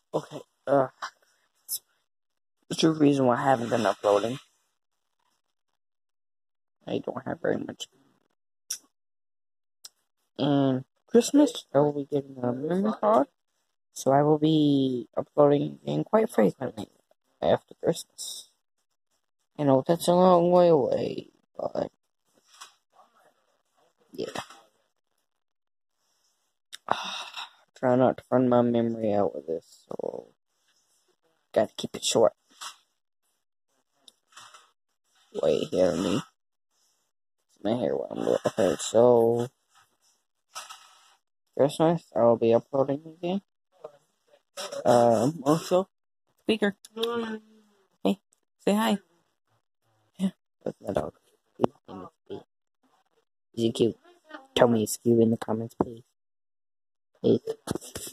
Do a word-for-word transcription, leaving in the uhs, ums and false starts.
Okay, uh, there's a reason why I haven't been uploading. I don't have very much. And Christmas, I will be getting a memory card, so I will be uploading again quite frequently after Christmas. I know that's a long way away, but yeah. Try not to run my memory out with this, so gotta keep it short. Wait, hear me. My hair while I'm doing okay, so Christmas, I will be uploading again. Um, also, speaker. Hey, say hi. Yeah, that's my dog. His name is Speed. Is he cute? Tell me he's cute in the comments, please. Please.